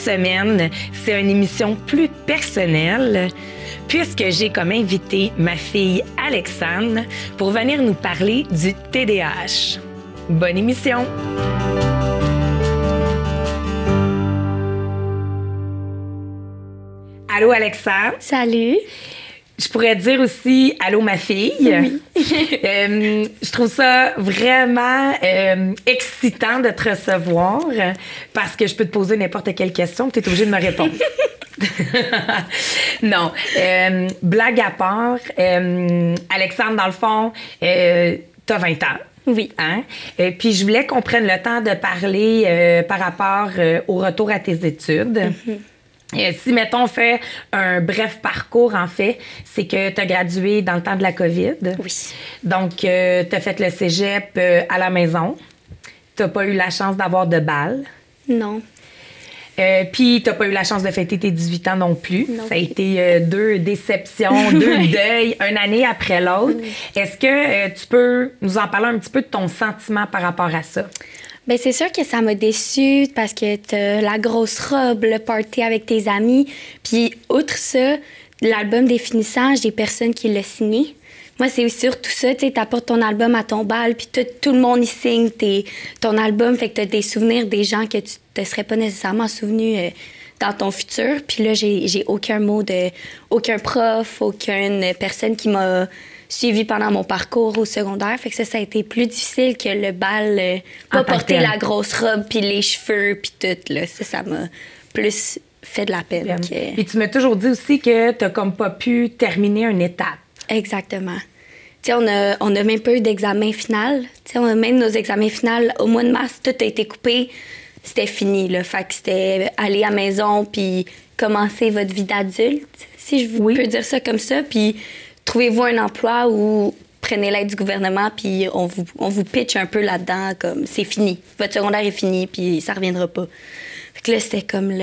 semaine, c'est une émission plus personnelle puisque j'ai comme invité ma fille Alexandre pour venir nous parler du TDAH. Bonne émission! Allô Alexandre? Salut! Je pourrais dire aussi « Allô, ma fille Oui. ». Je trouve ça vraiment excitant de te recevoir parce que je peux te poser n'importe quelle question et tu es obligé de me répondre. Non. Blague à part, Alexandre, dans le fond, t'as 20 ans. Oui. Hein? Puis je voulais qu'on prenne le temps de parler par rapport au retour à tes études. Mm-hmm. Si, mettons, on fait un bref parcours, en fait, c'est que tu as gradué dans le temps de la COVID. Oui. Donc, tu as fait le cégep à la maison. Tu n'as pas eu la chance d'avoir de bal. Non. Puis, tu n'as pas eu la chance de fêter tes 18 ans non plus. Non. Ça a été 2 déceptions, 2 deuils, une année après l'autre. Est-ce que tu peux nous en parler un petit peu de ton sentiment par rapport à ça? Bien, c'est sûr que ça m'a déçue parce que t'as la grosse robe, le party avec tes amis. Puis, outre ça, l'album des finissages, des personnes qui l'ont signé. Moi, c'est surtout ça, tu sais, t'apportes ton album à ton bal, puis tout le monde y signe ton album, fait que t'as des souvenirs des gens que tu te serais pas nécessairement souvenu dans ton futur. Puis là, j'ai aucun mot aucun prof, aucune personne qui m'a suivi pendant mon parcours au secondaire. Fait que ça a été plus difficile que le bal, pas porter la grosse robe, puis les cheveux, puis tout, là. Ça m'a plus fait de la peine. Puis tu m'as toujours dit aussi que t'as comme pas pu terminer une étape. Exactement. Tu sais, on a même pas eu d'examen final. Tu sais, même nos examens finaux, au mois de mars, tout a été coupé. C'était fini, là. Fait que c'était aller à la maison, puis commencer votre vie d'adulte, si je peux dire ça comme ça, puis trouvez-vous un emploi ou prenez l'aide du gouvernement, puis on vous pitch un peu là-dedans, comme c'est fini. Votre secondaire est fini, puis ça reviendra pas. Fait que là, c'était comme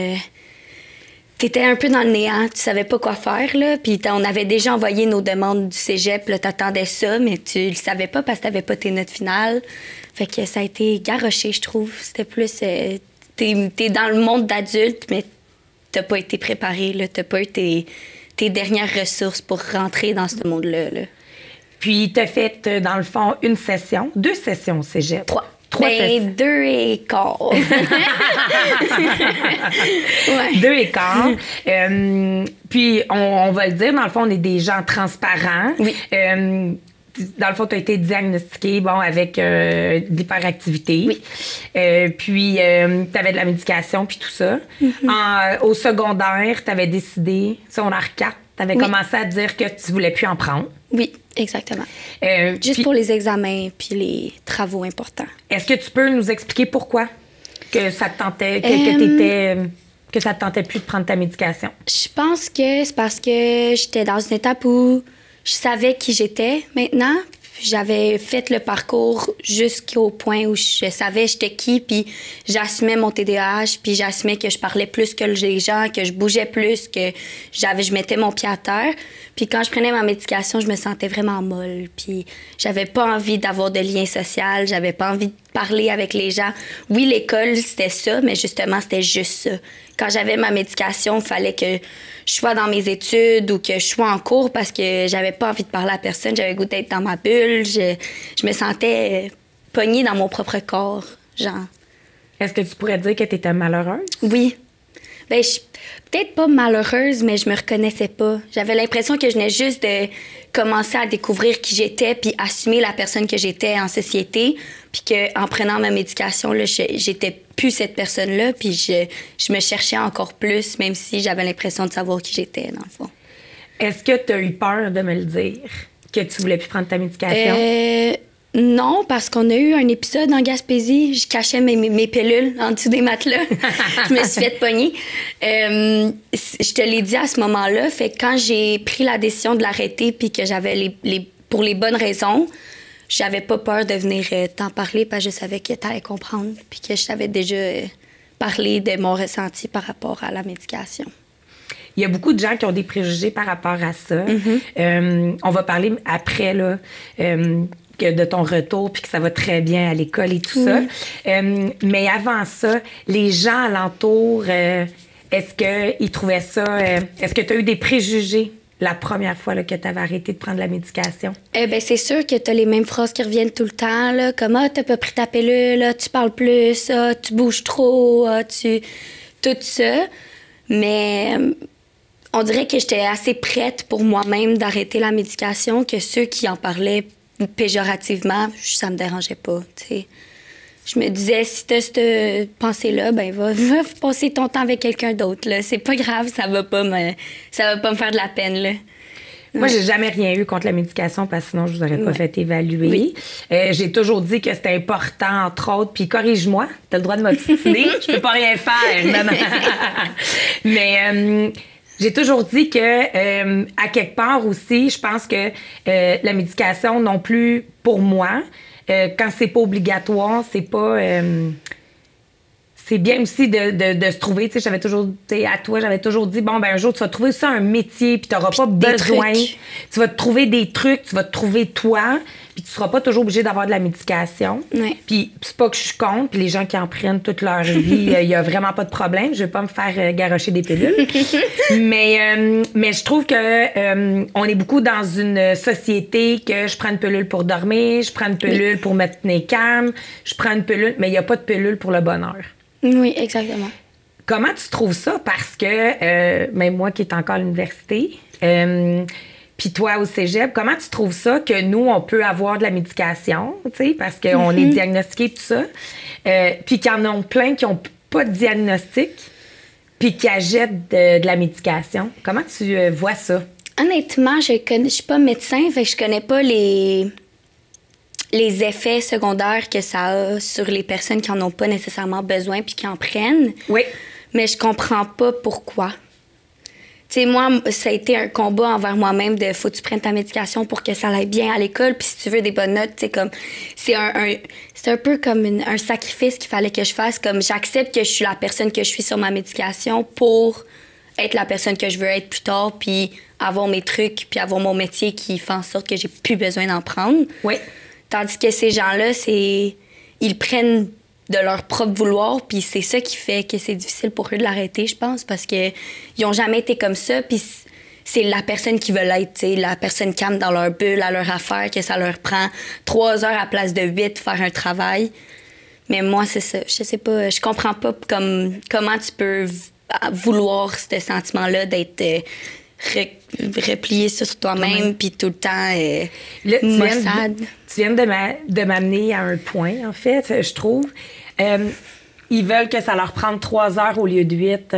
T'étais un peu dans le néant, tu savais pas quoi faire, là. Puis on avait déjà envoyé nos demandes du cégep, là, t'attendais ça, mais tu le savais pas parce que t'avais pas tes notes finales. Fait que ça a été garoché, je trouve. C'était plus... t'es dans le monde d'adulte, mais t'as pas été préparé, là. T'as pas eu tes dernières ressources pour rentrer dans ce monde-là. Là. Puis, tu as fait, dans le fond, 2 sessions au cégep. 3 sessions. 2 et quart. Ouais. 2 et quart. Puis, on va le dire, dans le fond, on est des gens transparents. Oui. Dans le fond, tu as été diagnostiqué avec de l'hyperactivité. Oui. Puis, tu avais de la médication, puis tout ça. Mm-hmm. Au secondaire, tu avais décidé, secondaire 4, tu avais commencé à dire que tu voulais plus en prendre. Oui, exactement. Juste puis, pour les examens puis les travaux importants. Est-ce que tu peux nous expliquer pourquoi que ça te tentait, que ça te tentait plus de prendre ta médication? Je pense que c'est parce que j'étais dans une étape où je savais qui j'étais maintenant. J'avais fait le parcours jusqu'au point où je savais j'étais qui, puis j'assumais mon TDAH, puis j'assumais que je parlais plus que les gens, que je bougeais plus, que je mettais mon pied à terre. Puis quand je prenais ma médication, je me sentais vraiment molle, puis j'avais pas envie d'avoir de lien social, j'avais pas envie de parler avec les gens. Oui, l'école, c'était ça, mais justement, c'était juste ça. Quand j'avais ma médication, il fallait que je sois dans mes études ou que je sois en cours parce que j'avais pas envie de parler à personne. J'avais le goût d'être dans ma bulle. Je me sentais pognée dans mon propre corps, genre. Est-ce que tu pourrais dire que tu étais malheureuse? Oui. Ben, peut-être pas malheureuse, mais je me reconnaissais pas. J'avais l'impression que je venais juste de commencer à découvrir qui j'étais puis assumer la personne que j'étais en société. Puis qu'en prenant ma médication, là, j'étais plus cette personne-là. Puis je me cherchais encore plus, même si j'avais l'impression de savoir qui j'étais, dans le fond. Est-ce que tu as eu peur de me le dire, que tu voulais plus prendre ta médication? Non, parce qu'on a eu un épisode en Gaspésie. Je cachais mes pilules en dessous des matelas. Je me suis fait pogner. Je te l'ai dit à ce moment-là. Fait que quand j'ai pris la décision de l'arrêter puis que j'avais pour les bonnes raisons, j'avais pas peur de venir t'en parler parce que je savais que t'allais comprendre puis que je t'avais déjà parlé de mon ressenti par rapport à la médication. Il y a beaucoup de gens qui ont des préjugés par rapport à ça. Mm-hmm. On va parler après, là, de ton retour, puis que ça va très bien à l'école et tout ça. Mais avant ça, les gens alentour, est-ce qu'ils trouvaient ça... est-ce que tu as eu des préjugés la première fois là, que tu avais arrêté de prendre la médication? Ben, c'est sûr que tu as les mêmes phrases qui reviennent tout le temps, là, comme « Ah, t'as pas pris ta pilule, là, tu parles plus, ah, tu bouges trop, ah, tu... » Tout ça. Mais on dirait que j'étais assez prête pour moi-même d'arrêter la médication que ceux qui en parlaient péjorativement, ça me dérangeait pas, tu sais. Je me disais, si t'as cette pensée-là, ben va passer ton temps avec quelqu'un d'autre, là. C'est pas grave, ça va pas me faire de la peine, là. Moi, j'ai jamais rien eu contre la médication parce que sinon, je vous aurais pas fait évaluer. Oui. J'ai toujours dit que c'était important, entre autres, puis corrige-moi, tu as le droit de m'obstiner, je peux pas rien faire. Mais j'ai toujours dit que, à quelque part aussi, je pense que la médication non plus, pour moi, quand c'est pas obligatoire, c'est pas... c'est bien aussi de se trouver, tu sais, j'avais toujours dit, bon, ben un jour, tu vas trouver ça un métier, puis tu n'auras pas besoin. Tu vas te trouver des trucs, tu vas te trouver toi, puis tu seras pas toujours obligé d'avoir de la médication. Ouais. Puis c'est pas que je suis contre, puis les gens qui en prennent toute leur vie, il y a vraiment pas de problème. Je vais pas me faire garrocher des pilules. mais je trouve que on est beaucoup dans une société que je prends une pilule pour dormir, je prends une pilule pour me tenir calme, je prends une pilule, mais il y a pas de pilule pour le bonheur. Oui, exactement. Comment tu trouves ça? Parce que, même moi qui est encore à l'université, puis toi au cégep, comment tu trouves ça que nous, on peut avoir de la médication, tu sais, parce qu'on est diagnostiqué et tout ça, puis qu'il y en a plein qui n'ont pas de diagnostic, puis qui achètent de la médication. Comment tu vois ça? Honnêtement, je suis pas médecin, fait que je connais pas les effets secondaires que ça a sur les personnes qui en ont pas nécessairement besoin puis qui en prennent. Oui. Mais je comprends pas pourquoi. Tu sais, moi, ça a été un combat envers moi-même de faut que tu prennes ta médication pour que ça aille bien à l'école. Puis si tu veux des bonnes notes, tu sais, comme... C'est un peu comme un sacrifice qu'il fallait que je fasse. Comme j'accepte que je suis la personne que je suis sur ma médication pour être la personne que je veux être plus tard puis avoir mes trucs puis avoir mon métier qui fait en sorte que j'ai plus besoin d'en prendre. Oui. Tandis que ces gens-là, ils prennent de leur propre vouloir, puis c'est ça qui fait que c'est difficile pour eux de l'arrêter, je pense, parce qu'ils n'ont jamais été comme ça, puis c'est la personne qui veut l'être, t'sais, la personne calme dans leur bulle, à leur affaire, que ça leur prend 3 heures à place de 8 faire un travail. Mais moi, c'est ça. Je sais pas, je comprends pas comment tu peux vouloir ce sentiment-là d'être... replié sur toi-même, puis tout le temps maussade. Tu viens de m'amener à un point, en fait, je trouve. Ils veulent que ça leur prenne 3 heures au lieu de 8.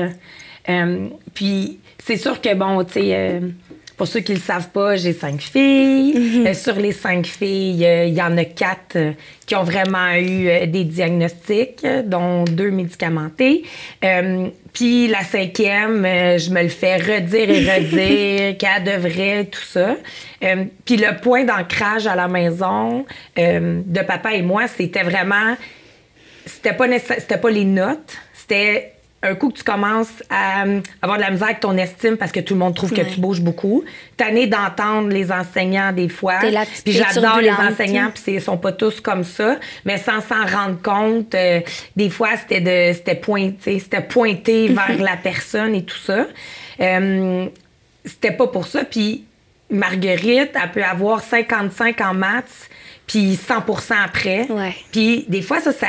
Puis c'est sûr que, bon, tu sais, pour ceux qui ne le savent pas, j'ai 5 filles. Sur les 5 filles, il y en a 4 qui ont vraiment eu des diagnostics, dont 2 médicamentés. Puis la 5e, je me le fais redire et redire qu'elle devrait, tout ça. Puis le point d'ancrage à la maison de papa et moi, c'était vraiment... C'était pas les notes, c'était... Un coup que tu commences à avoir de la misère avec ton estime parce que tout le monde trouve que tu bouges beaucoup. Tanné d'entendre les enseignants des fois. Puis j'adore les enseignants, puis ils sont pas tous comme ça. Mais sans s'en rendre compte, des fois, c'était pointé vers la personne et tout ça. C'était pas pour ça. Puis Marguerite, elle peut avoir 55 en maths, puis 100% après. Ouais. Puis des fois, ça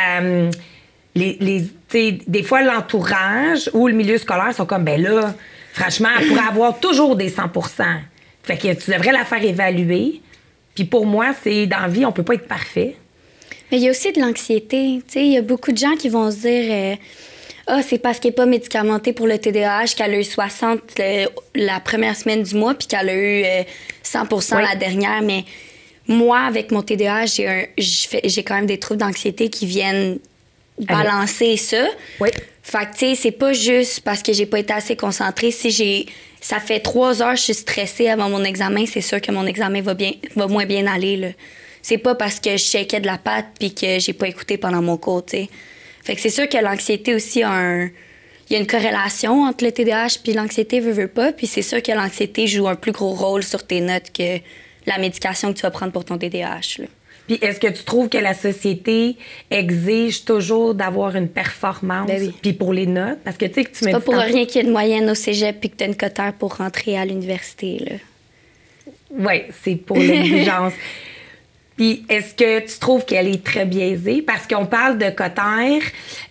des fois, l'entourage ou le milieu scolaire sont comme, ben là, franchement, elle pourrait avoir toujours des 100%. Fait que tu devrais la faire évaluer. Puis pour moi, c'est dans la vie, on peut pas être parfait. Mais il y a aussi de l'anxiété. Tu sais, il y a beaucoup de gens qui vont se dire c'est parce qu'elle n'est pas médicamentée pour le TDAH qu'elle a eu 60 la première semaine du mois puis qu'elle a eu 100% la dernière. Mais moi, avec mon TDAH, j'ai quand même des troubles d'anxiété qui viennent balancer ça. Oui. Fait que, tu sais, c'est pas juste parce que j'ai pas été assez concentrée. Si ça fait 3 heures que je suis stressée avant mon examen, c'est sûr que mon examen va moins bien aller, là. C'est pas parce que je shakeais de la patte puis que j'ai pas écouté pendant mon cours, tu sais. Fait que c'est sûr que l'anxiété aussi il y a une corrélation entre le TDAH puis l'anxiété, veut pas. Puis c'est sûr que l'anxiété joue un plus gros rôle sur tes notes que la médication que tu vas prendre pour ton TDAH, là. Puis est-ce que tu trouves que la société exige toujours d'avoir une performance? Ben oui. Puis pour les notes? Parce que tu sais que tu C'est pas pour rien qu'il y a une moyenne au cégep puis que tu as une coteur pour rentrer à l'université, là. Oui, c'est pour l'exigence. Puis est-ce que tu trouves qu'elle est très biaisée? Parce qu'on parle de cotère,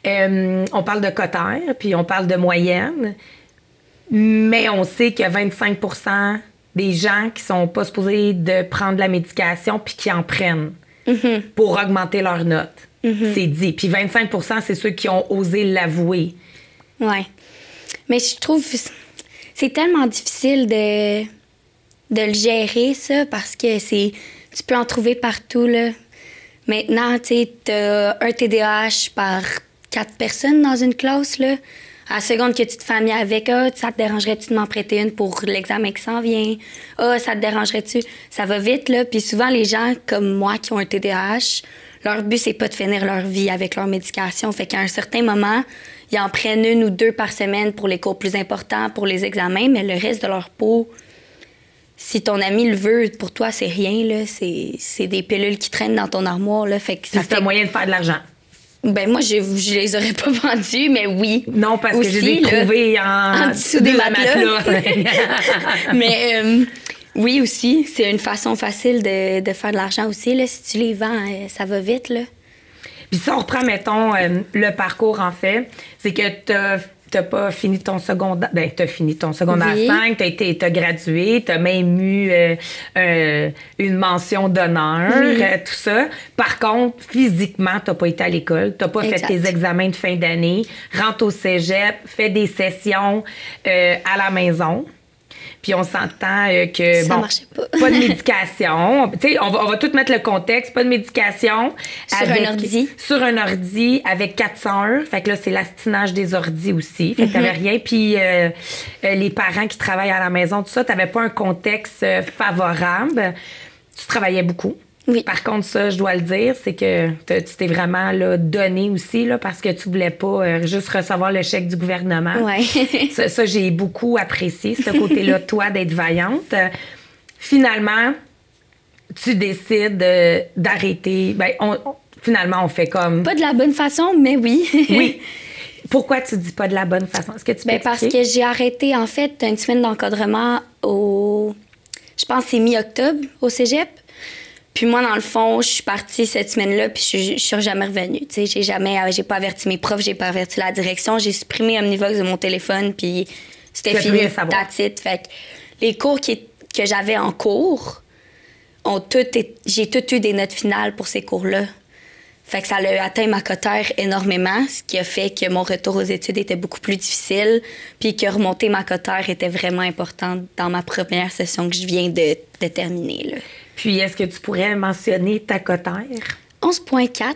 puis on parle de moyenne, mais on sait que 25 des gens qui sont pas supposés de prendre la médication puis qui en prennent pour augmenter leurs notes. C'est dit. Puis 25 c'est ceux qui ont osé l'avouer. Ouais. Mais je trouve c'est tellement difficile de le gérer, ça, parce que tu peux en trouver partout, là. Maintenant, tu sais, t'as un TDAH par 4 personnes dans une classe, là. À la seconde que tu te familles avec, ça te dérangerait-tu de m'en prêter une pour l'examen qui s'en vient? Ça te dérangerait-tu? Ça va vite, là. Puis souvent, les gens comme moi qui ont un TDAH, leur but, c'est pas de finir leur vie avec leur médication. Fait qu'à un certain moment, ils en prennent 1 ou 2 par semaine pour les cours plus importants, pour les examens, mais le reste de leur peau, si ton ami le veut, pour toi, c'est rien, là. C'est des pilules qui traînent dans ton armoire, là. Fait que ça C'est un moyen de faire de l'argent. Ben moi, je les aurais pas vendues, mais oui. Non, parce aussi, que je les ai trouvés en dessous des matelas. Mais oui, aussi, c'est une façon facile de faire de l'argent aussi, là. Si tu les vends, ça va vite, là. Puis si on reprend, mettons, le parcours, en fait, c'est que t'as pas fini ton secondaire. Ben, t'as fini ton secondaire 5, t'as gradué, t'as même eu une mention d'honneur, tout ça. Par contre, physiquement, t'as pas été à l'école, t'as pas fait tes examens de fin d'année, rentre au cégep, fais des sessions à la maison. Puis on s'entend que, ça marchait pas. Pas de médication. Tu sais, on va tout mettre le contexte. Pas de médication. Sur un ordi avec 400 heures. Fait que là, c'est l'astinage des ordis aussi. Fait que t'avais rien. Puis les parents qui travaillent à la maison, tout ça, t'avais pas un contexte favorable. Tu travaillais beaucoup. Oui. Par contre, ça, je dois le dire, c'est que tu t'es vraiment là, donné aussi là, parce que tu voulais pas juste recevoir le chèque du gouvernement. Ouais. ça, j'ai beaucoup apprécié, ce côté-là, toi, d'être vaillante. Finalement, tu décides d'arrêter. Ben, finalement, on fait comme... Pas de la bonne façon, mais oui. Oui. Pourquoi tu dis pas de la bonne façon? Est-ce que tu peux parce que j'ai arrêté, en fait, une semaine d'encadrement je pense que c'est mi-octobre, au cégep. Puis moi, dans le fond, je suis partie cette semaine-là, puis je suis jamais revenue. Tu sais, j'ai pas averti mes profs, j'ai pas averti la direction, j'ai supprimé Omnivox de mon téléphone, puis c'était fini. That's it. Fait que les cours que j'avais en cours, j'ai tout eu des notes finales pour ces cours-là. Fait que ça a atteint ma cotère énormément, ce qui a fait que mon retour aux études était beaucoup plus difficile, puis que remonter ma cotère était vraiment importante dans ma première session que je viens de terminer, là. Puis, est-ce que tu pourrais mentionner ta cotère? 11,4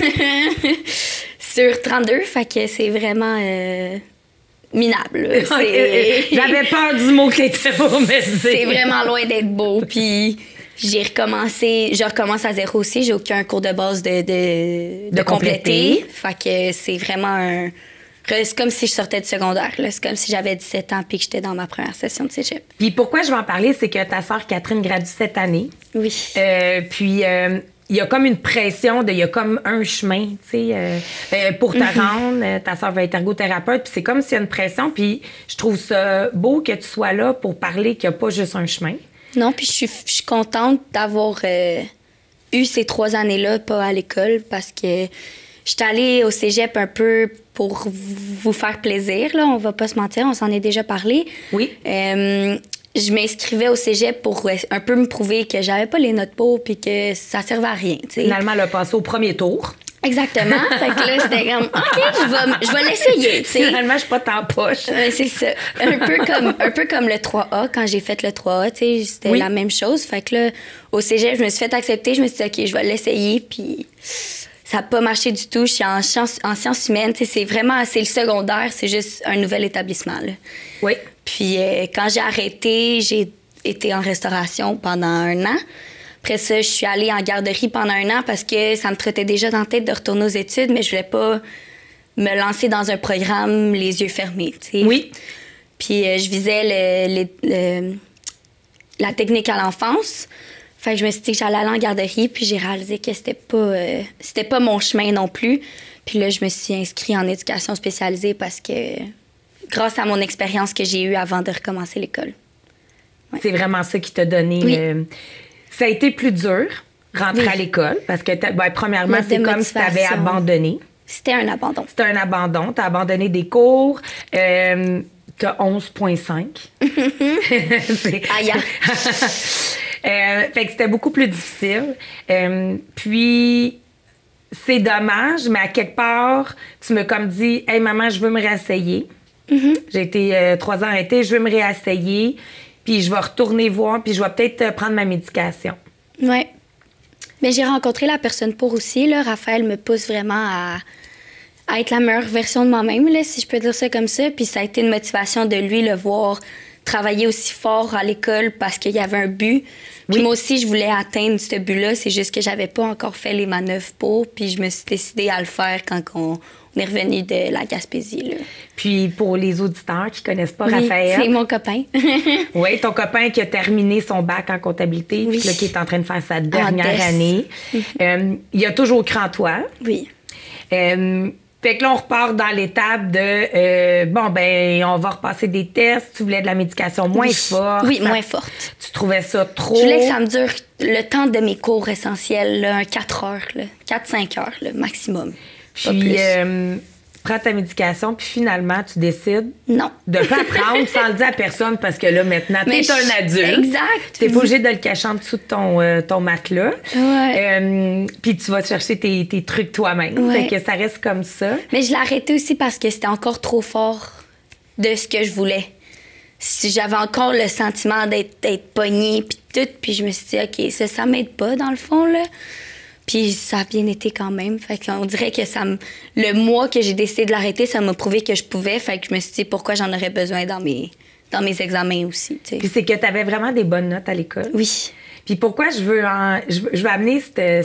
sur 32, fait que c'est vraiment minable. J'avais peur du mot que t'étais pour me dire. C'est vraiment loin d'être beau, puis je recommence à zéro aussi. J'ai aucun cours de base de compléter. Fait que c'est vraiment c'est comme si je sortais du secondaire. Là. C'est comme si j'avais 17 ans puis que j'étais dans ma première session de cégep. Puis pourquoi je vais en parler, c'est que ta sœur Catherine gradue cette année. Oui. Puis il y a comme une pression, il y a comme un chemin, tu sais, pour te rendre. Ta sœur va être ergothérapeute, puis c'est comme s'il y a une pression. Puis je trouve ça beau que tu sois là pour parler qu'il n'y a pas juste un chemin. Non, puis je suis contente d'avoir eu ces 3 années-là, pas à l'école, parce que j'étais allée au cégep un peu pour vous faire plaisir, là, on va pas se mentir, on s'en est déjà parlé. Oui. Je m'inscrivais au cégep pour un peu me prouver que j'avais pas les notes pour puis que ça servait à rien, tu sais. Finalement, elle a passé au premier tour. Exactement. Fait que là, c'était comme, OK, je vais l'essayer, tu sais. Finalement, je suis pas en poche. C'est ça. Un peu comme le 3A, quand j'ai fait le 3A, tu sais, c'était la même chose. Fait que là, au cégep, je me suis fait accepter, je me suis dit, OK, je vais l'essayer, puis ça n'a pas marché du tout. Je suis en sciences humaines, tu sais, c'est le secondaire, c'est juste un nouvel établissement, là. Oui. Puis quand j'ai arrêté, j'ai été en restauration pendant 1 an. Après ça, je suis allée en garderie pendant 1 an parce que ça me trottait déjà dans la tête de retourner aux études, mais je voulais pas me lancer dans un programme les yeux fermés, tu sais. Oui. Puis je visais la technique à l'enfance. Fait que je me suis dit que j'allais aller en garderie, puis j'ai réalisé que c'était pas mon chemin non plus. Puis là, je me suis inscrite en éducation spécialisée parce que, grâce à mon expérience que j'ai eue avant de recommencer l'école. Ouais. C'est vraiment ça qui t'a donné... Oui. Ça a été plus dur, rentrer à l'école, parce que, premièrement, c'est comme si tu avais abandonné. C'était un abandon. C'était un abandon. Tu as abandonné des cours. Tu as 11,5. Aïe. Fait que c'était beaucoup plus difficile. Puis, c'est dommage, mais à quelque part, tu m'as comme dit, « Hey, maman, je veux me réessayer. J'ai été 3 ans arrêtée, je veux me réessayer, puis je vais retourner voir, puis je vais peut-être prendre ma médication. » Oui. Mais j'ai rencontré la personne pour aussi. Là. Raphaël me pousse vraiment à être la meilleure version de moi-même, là, si je peux dire ça comme ça. Puis ça a été une motivation de lui, le voir travailler aussi fort à l'école parce qu'il y avait un but. Puis moi aussi, je voulais atteindre ce but-là. C'est juste que j'avais pas encore fait les manœuvres pour. Puis je me suis décidée à le faire quand on est revenu de la Gaspésie. Là. Puis pour les auditeurs qui connaissent pas Raphaël... c'est mon copain. Oui, ton copain qui a terminé son bac en comptabilité, puis là, qui est en train de faire sa dernière année. Il a toujours cru en toi. Oui. Fait que là, on repart dans l'étape de, on va repasser des tests. Tu voulais de la médication moins forte. Oui, moins forte. Tu trouvais ça trop... Je voulais que ça me dure le temps de mes cours essentiels, là, un 4 heures, 4-5 heures, là, maximum. Puis, prends ta médication, puis finalement, tu décides non. de ne pas prendre sans le dire à personne parce que là, maintenant, t'es un adulte. Exact. T'es pas obligé de le cacher en dessous de ton matelas. Ouais. Puis tu vas chercher tes trucs toi-même. Ouais. Fait que ça reste comme ça. Mais je l'ai arrêté aussi parce que c'était encore trop fort de ce que je voulais. Si j'avais encore le sentiment d'être pognée, puis tout, puis je me suis dit, OK, ça m'aide pas, dans le fond, là. Puis ça a bien été quand même. Fait qu'on dirait que le mois que j'ai décidé de l'arrêter, ça m'a prouvé que je pouvais. Fait que je me suis dit pourquoi j'en aurais besoin dans mes examens aussi. T'sais. Puis c'est que tu avais vraiment des bonnes notes à l'école. Oui. Puis pourquoi je veux amener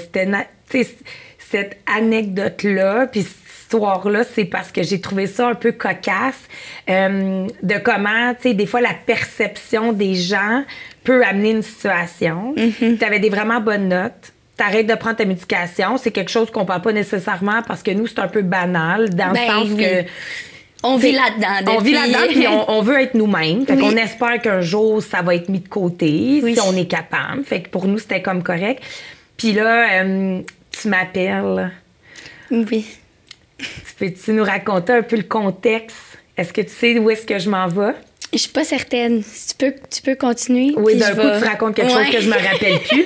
cette anecdote-là, puis cette histoire-là, c'est parce que j'ai trouvé ça un peu cocasse de comment, tu sais, des fois, la perception des gens peut amener une situation. Tu avais des vraiment bonnes notes. T'arrêtes de prendre ta médication. C'est quelque chose qu'on parle pas nécessairement parce que nous, c'est un peu banal dans le sens que... On vit là-dedans. On vit là-dedans, puis on veut être nous-mêmes. Fait qu'on espère qu'un jour, ça va être mis de côté, si on est capable. Fait que pour nous, c'était comme correct. Puis là, tu m'appelles. Oui. Peux-tu nous raconter un peu le contexte? Est-ce que tu sais où est-ce que je m'en vais? Je suis pas certaine. Tu peux continuer. Oui, d'un coup, tu racontes quelque chose que je me rappelle plus.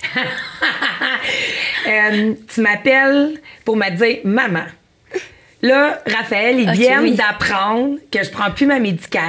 Tu m'appelles pour me dire « Maman, là, Raphaël, ils viennent d'apprendre que je prends plus ma médication. »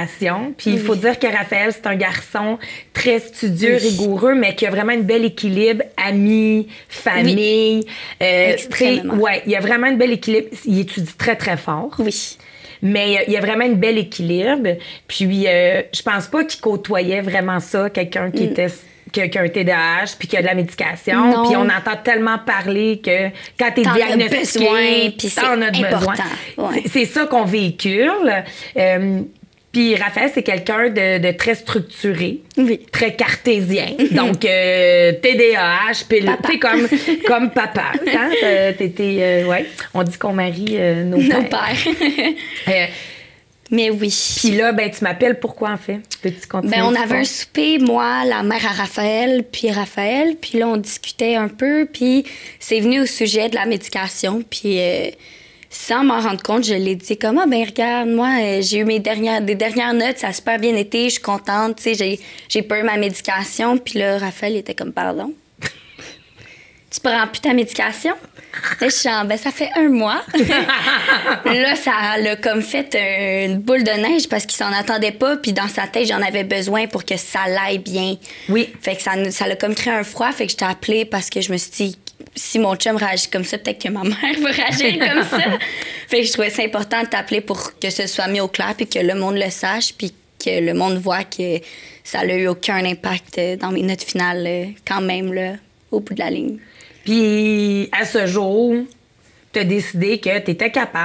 Puis il faut dire que Raphaël, c'est un garçon très studieux, rigoureux, mais qui a vraiment un bel équilibre, amis, famille. Il y a vraiment un bel équilibre. Il étudie très, très fort. Oui. Mais il y a vraiment une belle équilibre. Puis, je pense pas qu'il côtoyait vraiment ça, quelqu'un qui a un TDAH puis qui a de la médication. Non. Puis on entend tellement parler que quand t'es diagnostiqué, t'en as besoin. Ouais. C'est ça qu'on véhicule. Puis Raphaël, c'est quelqu'un de très structuré, très cartésien. Donc, TDAH, puis tu sais, comme papa. Hein? On dit qu'on marie nos pères. Mais oui. Puis là, tu m'appelles pourquoi, en fait? Peux-tu continuer? On avait un souper, moi, la mère à Raphaël. Puis là, on discutait un peu, puis c'est venu au sujet de la médication. Puis sans m'en rendre compte, je l'ai dit comme, regarde, moi, j'ai eu des dernières notes, ça a super bien été, je suis contente, tu sais, j'ai pas eu ma médication. Puis là, Raphaël était comme, pardon? Tu prends plus ta médication? Là, je suis en, ça fait 1 mois. Là, ça l'a comme fait une boule de neige parce qu'il s'en attendait pas. Puis dans sa tête, j'en avais besoin pour que ça l'aille bien. Oui. Fait que ça l'a comme créé un froid. Fait que je t'ai appelé parce que je me suis dit, si mon chum réagit comme ça, peut-être que ma mère va réagir comme ça. Fait que je trouvais ça important de t'appeler pour que ce soit mis au clair puis que le monde le sache puis que le monde voit que ça n'a eu aucun impact dans mes notes finales quand même, là, au bout de la ligne. Puis, à ce jour, tu as décidé que tu étais capable,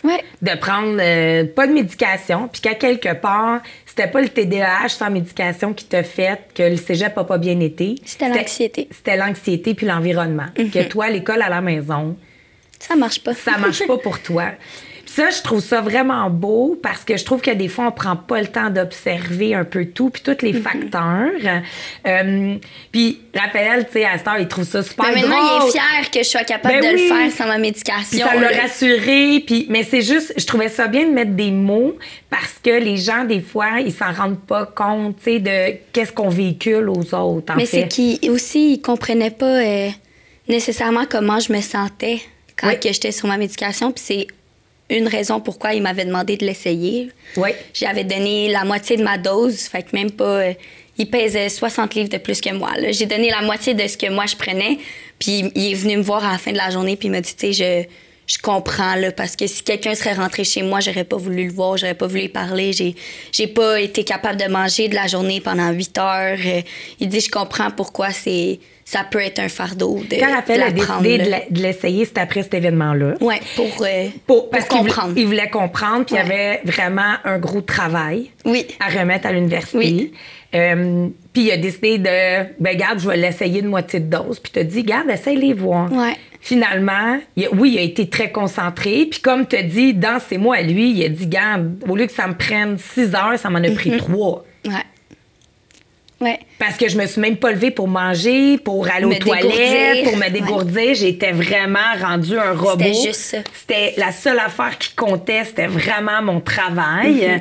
Ouais. De prendre pas de médication, puis qu'à quelque part, c'était pas le TDAH sans médication qui t'a fait que le cégep a pas bien été. C'était l'anxiété. C'était l'anxiété puis l'environnement. Que toi, l'école à la maison... Ça marche pas. Ça marche pas pour toi. Puis ça, je trouve ça vraiment beau parce que je trouve que des fois, on prend pas le temps d'observer un peu tout, puis tous les facteurs. Puis Raphaël, tu sais, à cette heure, il trouve ça super drôle. Mais maintenant, il est fier que je sois capable de le faire sans ma médication. Puis ça l'a rassuré. Puis, mais c'est juste, je trouvais ça bien de mettre des mots parce que les gens, des fois, ils s'en rendent pas compte, tu sais, de qu'est-ce qu'on véhicule aux autres, en mais fait. c'est qu'ils aussi, ils comprenaient pas nécessairement comment je me sentais quand que j'étais sur ma médication. Puis c'est une raison pourquoi il m'avait demandé de l'essayer. Oui. J'avais donné la moitié de ma dose, fait que même pas... il pesait 60 livres de plus que moi. J'ai donné la moitié de ce que moi je prenais, puis il est venu me voir à la fin de la journée, puis il m'a dit, tu sais, je comprends, là, parce que si quelqu'un serait rentré chez moi, j'aurais pas voulu le voir, j'aurais pas voulu lui parler. J'ai pas été capable de manger de la journée pendant 8 heures. Il dit, je comprends pourquoi ça peut être un fardeau de Quand Raphaël a décidé de de l'essayer, c'était après cet événement-là. Oui, pour comprendre. Il voulait comprendre, puis il y avait vraiment un gros travail à remettre à l'université. Oui. Puis il a décidé de, ben garde, je vais l'essayer de moitié de dose. Puis tu as dit, garde, essaye-les voir. Ouais. Finalement, il a été très concentré. Puis comme tu as dit, dans ses mots à lui, il a dit, garde, au lieu que ça me prenne 6 heures, ça m'en a pris 3. Ouais. Ouais. Parce que je me suis même pas levée pour manger, pour aller aux toilettes, pour me dégourdir. Ouais. J'étais vraiment rendue un robot. C'était juste ça. C'était la seule affaire qui comptait, c'était vraiment mon travail.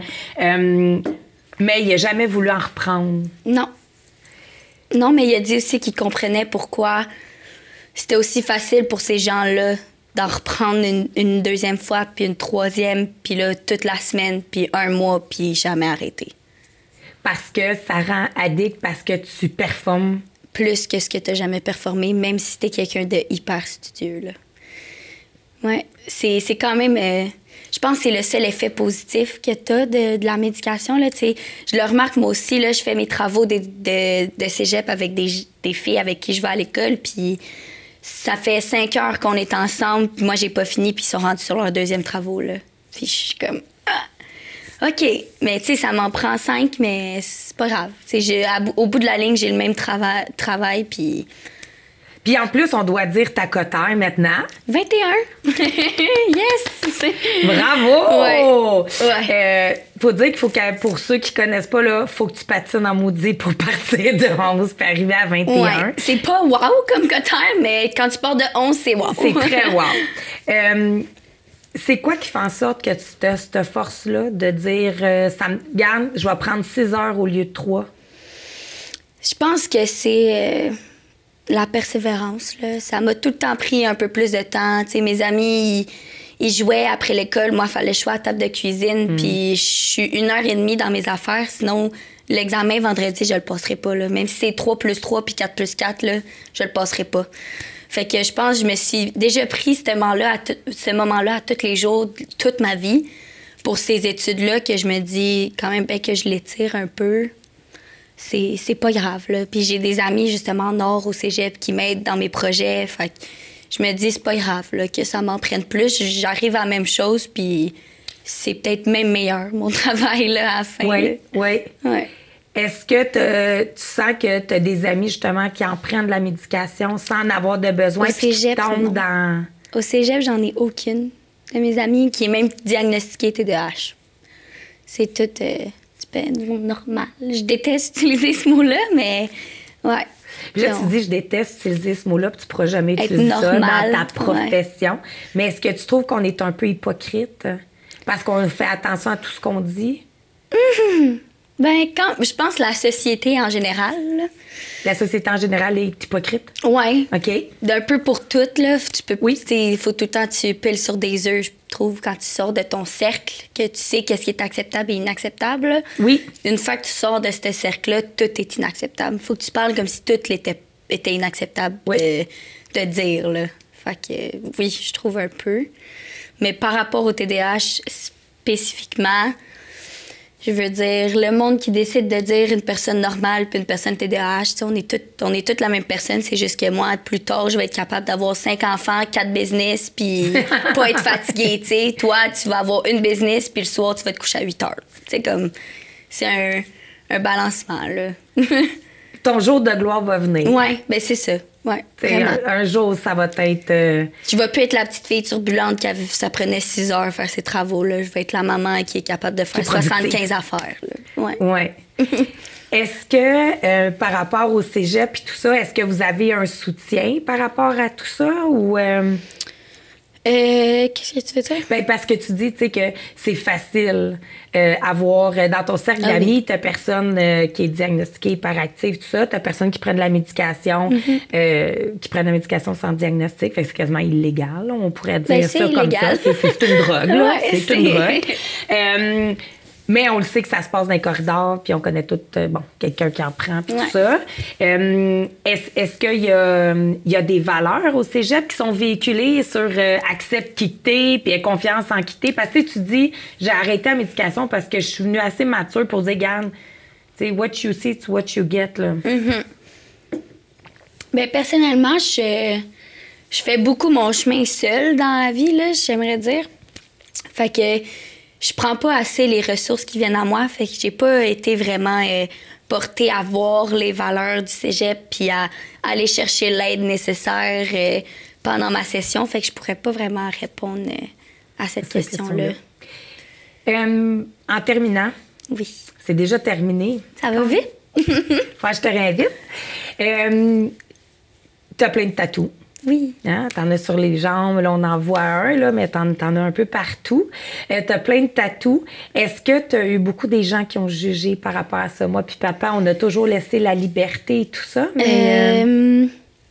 Mais il n'a jamais voulu en reprendre. Non. Non, mais il a dit aussi qu'il comprenait pourquoi c'était aussi facile pour ces gens-là d'en reprendre une deuxième fois, puis une troisième, puis là, toute la semaine, puis un mois, puis jamais arrêter. Parce que ça rend addict, parce que tu performes. Plus que ce que tu n'as jamais performé, même si tu es quelqu'un de hyper studieux, là. Ouais, c'est quand même... je pense que c'est le seul effet positif que tu as de la médication, là, tu sais. Je le remarque, moi aussi, là, je fais mes travaux de cégep avec des filles avec qui je vais à l'école, puis ça fait 5 heures qu'on est ensemble, puis moi, j'ai pas fini, puis ils sont rendus sur leur deuxième travaux, là. Puis je suis comme... OK, mais tu sais, ça m'en prend 5, mais c'est pas grave. Au bout de la ligne, j'ai le même travail, puis... Puis en plus, on doit dire ta cotère maintenant. 21! Yes! Bravo! Ouais. Faut dire qu'il faut que, pour ceux qui connaissent pas, là, faut que tu patines en maudit pour partir de 11 puis arriver à 21. Ouais. C'est pas wow comme cotère, mais quand tu pars de 11, c'est wow. C'est très wow. C'est quoi qui fait en sorte que tu as cette force-là de dire ça me garde, je vais prendre 6 heures au lieu de 3? Je pense que c'est la persévérance, là. Ça m'a tout le temps pris un peu plus de temps. T'sais, mes amis, ils jouaient après l'école. Moi, il fallait que je sois à table de cuisine. Puis je suis 1h30 dans mes affaires. Sinon, l'examen vendredi, je le passerai pas, là. Même si c'est 3 plus 3 puis 4 plus 4, là, je le passerai pas. Fait que je pense que je me suis déjà pris ce moment-là à tous les jours, toute ma vie, pour ces études-là, que je me dis quand même bien que je l'étire un peu. C'est pas grave, là. Puis j'ai des amis, justement, en Nord, au cégep, qui m'aident dans mes projets. Fait que je me dis, c'est pas grave, là, que ça m'en prenne plus. J'arrive à la même chose, puis c'est peut-être même meilleur, mon travail, là, à la fin. Oui, oui. Ouais. Est-ce que tu sens que tu as des amis, justement, qui en prennent de la médication sans en avoir de besoin? Au cégep, tombent dans... Au cégep, j'en ai aucune de mes amis qui est même diagnostiquée TDAH. C'est tout normal. Je déteste utiliser ce mot-là, mais ouais. Puis là, tu dis, je déteste utiliser ce mot-là, puis tu ne pourras jamais utiliser ça dans ta profession. Ouais. Mais est-ce que tu trouves qu'on est un peu hypocrite parce qu'on fait attention à tout ce qu'on dit? Ben, je pense la société en général. Là. La société en général est hypocrite? Oui. OK. D'un peu pour toutes, là. Il faut tout le temps que tu piles sur des œufs, je trouve, quand tu sors de ton cercle, que tu sais qu'est-ce qui est acceptable et inacceptable. Là. Oui. Une fois que tu sors de ce cercle-là, tout est inacceptable. Il faut que tu parles comme si tout était inacceptable de dire, là. Fait que, oui, je trouve un peu. Mais par rapport au TDAH spécifiquement... Je veux dire, le monde qui décide de dire une personne normale puis une personne TDAH, on est toutes la même personne. C'est juste que moi, plus tard, je vais être capable d'avoir 5 enfants, 4 business puis pas être fatiguée, tu sais. Toi, tu vas avoir une business puis le soir, tu vas te coucher à 8 heures. C'est comme... C'est un balancement, là. Ton jour de gloire va venir. Oui, bien c'est ça. Ouais, vraiment. Un jour, ça va être... Je vais plus être la petite fille turbulente qui ça prenait 6 heures faire ses travaux. Là. Je vais être la maman qui est capable de faire 75 affaires. Là. Ouais. Ouais. Est-ce que, par rapport au cégep et tout ça, est-ce que vous avez un soutien par rapport à tout ça ou... Qu'est-ce que tu veux dire? Ben, parce que tu dis, tu sais, que c'est facile avoir dans ton cercle d'amis, t'as personne qui est diagnostiquée hyperactive, tout ça, t'as personne qui prend de la médication, qui prend de la médication sans diagnostic, fait que c'est quasiment illégal, là, on pourrait dire ça comme illégal. ça. C'est une drogue, là. Ouais, c'est une drogue. Mais on le sait que ça se passe dans les corridors, puis on connaît tout, quelqu'un qui en prend, puis tout ça. Est-ce qu'il y a des valeurs au cégep qui sont véhiculées sur accepte quitter, puis confiance en quitter? Parce que tu dis, j'ai arrêté la médication parce que je suis venue assez mature pour dire, regarde, tu sais, what you see, it's what you get, là. Bien, personnellement, je fais beaucoup mon chemin seule dans la vie, là, j'aimerais dire. Fait que je prends pas assez les ressources qui viennent à moi, fait que j'ai pas été vraiment portée à voir les valeurs du cégep puis à aller chercher l'aide nécessaire pendant ma session, fait que je pourrais pas vraiment répondre à cette question-là. En terminant, oui. C'est déjà terminé. Ça va vite? Faut que je te réinvite. T'as plein de tatous. Oui. Hein? T'en as sur les jambes, là, on en voit un, là, mais t'en as un peu partout. T'as plein de tatous. Est-ce que t'as eu beaucoup des gens qui ont jugé par rapport à ça? Moi puis papa, on a toujours laissé la liberté et tout ça, mais...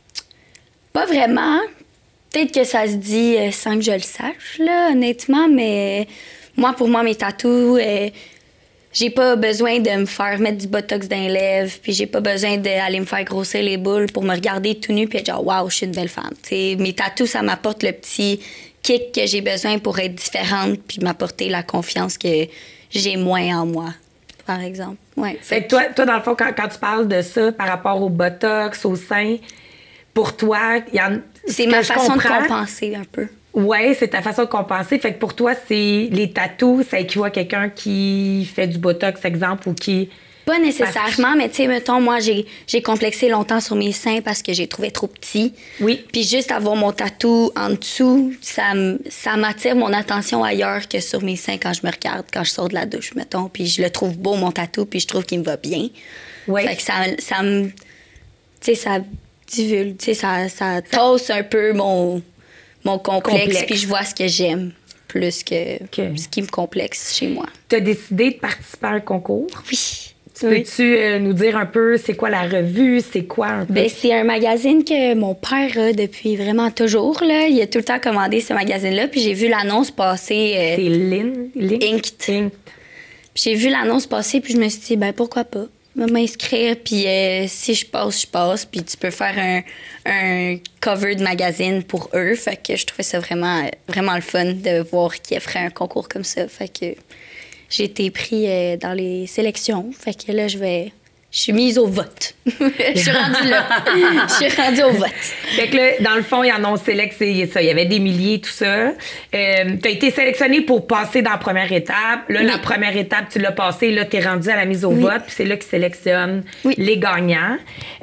Pas vraiment. Peut-être que ça se dit sans que je le sache, là, honnêtement, mais pour moi, mes tatous... j'ai pas besoin de me faire mettre du botox dans les lèvres, puis j'ai pas besoin d'aller me faire grossir les boules pour me regarder tout nu puis être genre waouh, je suis une belle femme. T'sais, mes tatous, ça m'apporte le petit kick que j'ai besoin pour être différente puis m'apporter la confiance que j'ai moins en moi, par exemple. Ouais. Fait que toi, dans le fond, quand tu parles de ça par rapport au botox, au sein, pour toi, c'est ma façon de compenser un peu. Oui, c'est ta façon de compenser. Fait que pour toi, c'est les tatous, ça équivaut à quelqu'un qui fait du botox, exemple, ou qui... Pas nécessairement, mais tu sais, mettons, moi, j'ai complexé longtemps sur mes seins parce que j'ai trouvé trop petits. Oui. Puis juste avoir mon tatou en dessous, ça m'attire mon attention ailleurs que sur mes seins quand je me regarde, quand je sors de la douche, mettons. Puis je le trouve beau, mon tatou, puis je trouve qu'il me va bien. Oui. Fait que ça me... Tu sais, ça divulgue, tu sais, ça tasse un peu mon complexe, puis je vois ce que j'aime plus que ce qui me complexe chez moi. Tu as décidé de participer à un concours? Oui. Peux-tu nous dire un peu c'est quoi la revue, c'est quoi un peu? Bien, c'est un magazine que mon père a depuis vraiment toujours. Là. Il a tout le temps commandé ce magazine-là, puis j'ai vu l'annonce passer. C'est Inked. J'ai vu l'annonce passer, puis je me suis dit, ben pourquoi pas? M'inscrire, puis si je passe, puis tu peux faire un cover de magazine pour eux. Fait que je trouvais ça vraiment, vraiment le fun de voir qu'ils feraient un concours comme ça. Fait que j'ai été pris dans les sélections. Fait que là, je suis mise au vote. Je suis rendue là. Je suis rendue au vote. Fait que là, dans le fond, ils en ont sélectionné ça. Il y avait des milliers, tout ça. Tu as été sélectionnée pour passer dans la première étape. Là, la première étape, tu l'as passée. Là, tu es rendue à la mise au vote. Puis c'est là qu'ils sélectionnent les gagnants.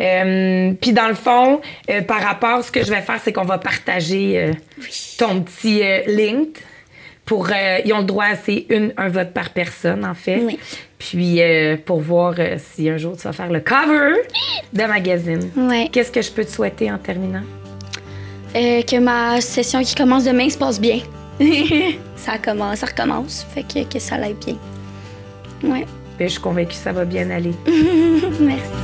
Puis dans le fond, par rapport, ce que je vais faire, c'est qu'on va partager ton petit link. Ils ont le droit, c'est un vote par personne, en fait. Oui. Puis, pour voir si un jour tu vas faire le cover de magazine. Oui. Qu'est-ce que je peux te souhaiter en terminant? Que ma session qui commence demain se passe bien. Ça recommence. Fait que ça aille bien. Ouais. Puis, je suis convaincue que ça va bien aller. Merci.